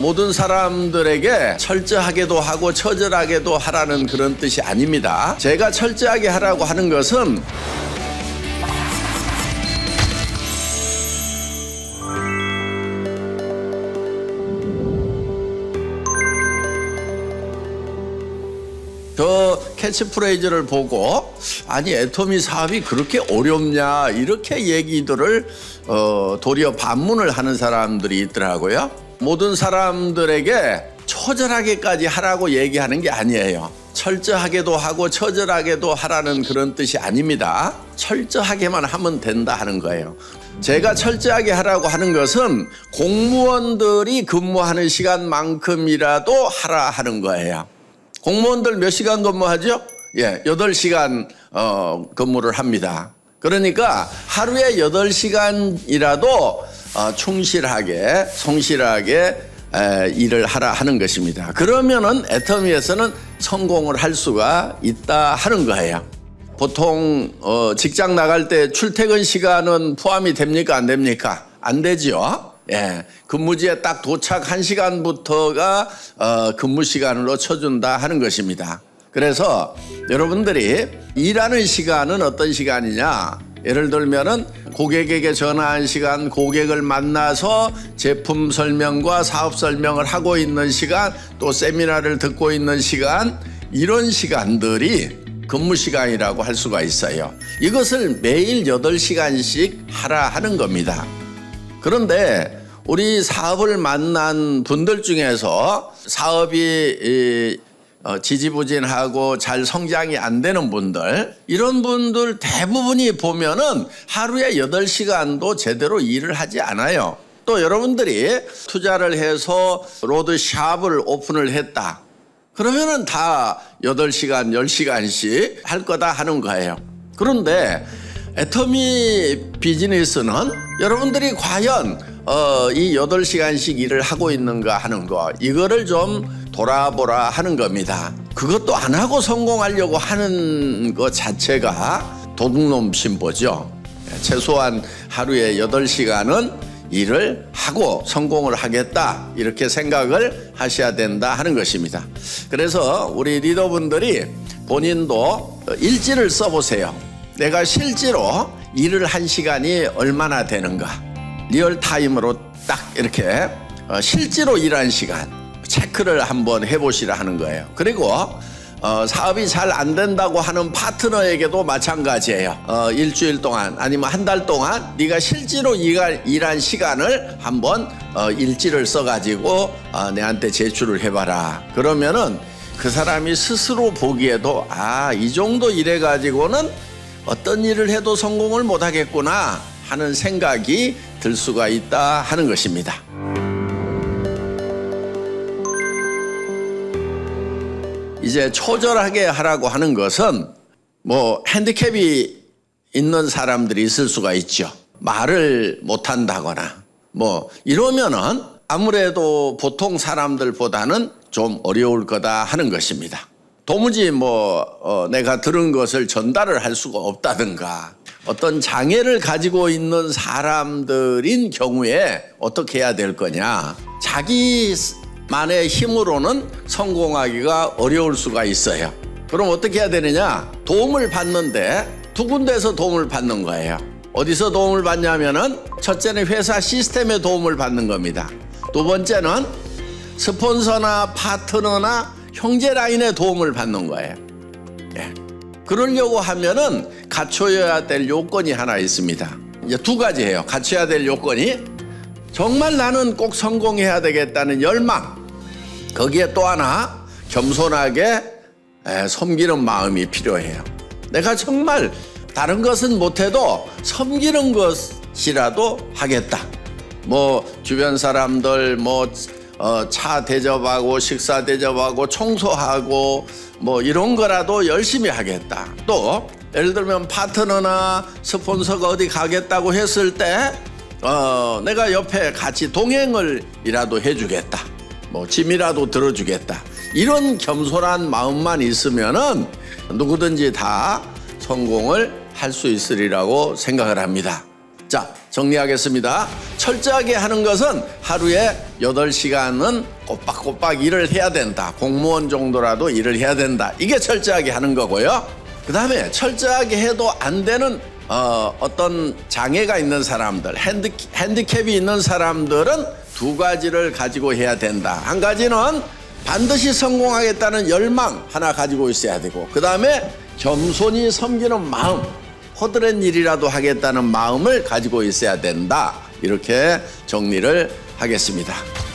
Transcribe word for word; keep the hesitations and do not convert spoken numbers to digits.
모든 사람들에게 철저하게도 하고 처절하게도 하라는 그런 뜻이 아닙니다. 제가 철저하게 하라고 하는 것은 저 캐치프레이즈를 보고 아니 애터미 사업이 그렇게 어렵냐 이렇게 얘기들을 어, 도리어 반문을 하는 사람들이 있더라고요. 모든 사람들에게 처절하게까지 하라고 얘기하는 게 아니에요. 철저하게도 하고 처절하게도 하라는 그런 뜻이 아닙니다. 철저하게만 하면 된다 하는 거예요. 제가 철저하게 하라고 하는 것은 공무원들이 근무하는 시간만큼이라도 하라 하는 거예요. 공무원들 몇 시간 근무하죠? 예, 여덟 시간 어, 근무를 합니다. 그러니까 하루에 여덟 시간이라도 어, 충실하게 성실하게 에, 일을 하라 하는 것입니다. 그러면은 애터미에서는 성공을 할 수가 있다 하는 거예요. 보통 어, 직장 나갈 때 출퇴근 시간은 포함이 됩니까? 안 됩니까? 안 되죠. 예, 근무지에 딱 도착한 시간부터가 어, 근무 시간으로 쳐준다 하는 것입니다. 그래서 여러분들이 일하는 시간은 어떤 시간이냐? 예를 들면은 고객에게 전화한 시간, 고객을 만나서 제품 설명과 사업 설명을 하고 있는 시간, 또 세미나를 듣고 있는 시간, 이런 시간들이 근무 시간이라고 할 수가 있어요. 이것을 매일 여덟 시간씩 하라 하는 겁니다. 그런데 우리 사업을 만난 분들 중에서 사업이 지지부진하고 잘 성장이 안 되는 분들, 이런 분들 대부분이 보면은 하루에 여덟 시간도 제대로 일을 하지 않아요. 또 여러분들이 투자를 해서 로드샵을 오픈을 했다. 그러면은 다 여덟 시간, 열 시간씩 할 거다 하는 거예요. 그런데 애터미 비즈니스는 여러분들이 과연 어, 이 여덟 시간씩 일을 하고 있는가 하는 거, 이거를 좀 돌아보라 하는 겁니다. 그것도 안 하고 성공하려고 하는 것 자체가 도둑놈 신보죠. 최소한 하루에 여덟 시간은 일을 하고 성공을 하겠다, 이렇게 생각을 하셔야 된다 하는 것입니다. 그래서 우리 리더분들이 본인도 일지를 써보세요. 내가 실제로 일을 한 시간이 얼마나 되는가, 리얼타임으로 딱 이렇게 실제로 일한 시간 체크를 한번 해보시라 하는 거예요. 그리고 어, 사업이 잘 안 된다고 하는 파트너에게도 마찬가지예요. 어, 일주일 동안 아니면 한 달 동안 네가 실제로 일한, 일한 시간을 한번 어, 일지를 써가지고 어, 내한테 제출을 해봐라. 그러면은 그 사람이 스스로 보기에도 아, 이 정도 일해가지고는 어떤 일을 해도 성공을 못하겠구나 하는 생각이 들 수가 있다 하는 것입니다. 이제 초절하게 하라고 하는 것은 뭐 핸디캡이 있는 사람들이 있을 수가 있죠. 말을 못한다거나 뭐 이러면은 아무래도 보통 사람들보다는 좀 어려울 거다 하는 것입니다. 도무지 뭐 어 내가 들은 것을 전달을 할 수가 없다든가 어떤 장애를 가지고 있는 사람들인 경우에 어떻게 해야 될 거냐, 자기만의 힘으로는 성공하기가 어려울 수가 있어요. 그럼 어떻게 해야 되느냐, 도움을 받는데 두 군데에서 도움을 받는 거예요. 어디서 도움을 받냐면은 첫째는 회사 시스템에 도움을 받는 겁니다. 두 번째는 스폰서나 파트너나 형제 라인에 도움을 받는 거예요. 예. 그러려고 하면은 갖춰야 될 요건이 하나 있습니다. 이제 두 가지예요. 갖춰야 될 요건이 정말 나는 꼭 성공해야 되겠다는 열망, 거기에 또 하나 겸손하게 에, 섬기는 마음이 필요해요. 내가 정말 다른 것은 못해도 섬기는 것이라도 하겠다. 뭐 주변 사람들 뭐 어, 차 대접하고 식사 대접하고 청소하고 뭐 이런 거라도 열심히 하겠다. 또 예를 들면 파트너나 스폰서가 어디 가겠다고 했을 때 어, 내가 옆에 같이 동행을 이라도 해주겠다. 뭐 짐이라도 들어주겠다. 이런 겸손한 마음만 있으면은 누구든지 다 성공을 할 수 있으리라고 생각을 합니다. 자, 정리하겠습니다. 철저하게 하는 것은 하루에 여덟 시간은 꼬박꼬박 일을 해야 된다. 공무원 정도라도 일을 해야 된다. 이게 철저하게 하는 거고요. 그 다음에 철저하게 해도 안 되는 어, 어떤 장애가 있는 사람들, 핸드, 핸디캡이 있는 사람들은 두 가지를 가지고 해야 된다. 한 가지는 반드시 성공하겠다는 열망 하나 가지고 있어야 되고, 그 다음에 겸손히 섬기는 마음, 허드렛 일이라도 하겠다는 마음을 가지고 있어야 된다. 이렇게 정리를 하겠습니다.